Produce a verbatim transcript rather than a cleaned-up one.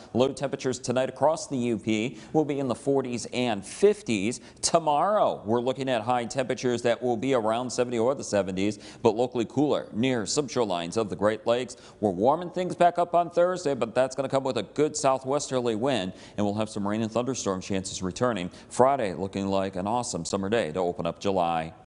Low temperatures tonight across the U P will be in the forties and fifties. Tomorrow, we're looking at high temperatures that will be around seventy or the seventies, but locally cooler near some shorelines of the Great Lakes. We're warming things back up on Thursday, but that's going to come with a good southwesterly wind, and we'll have some rain and thunderstorm chances returning. Friday looking like an awesome summer day to open up July.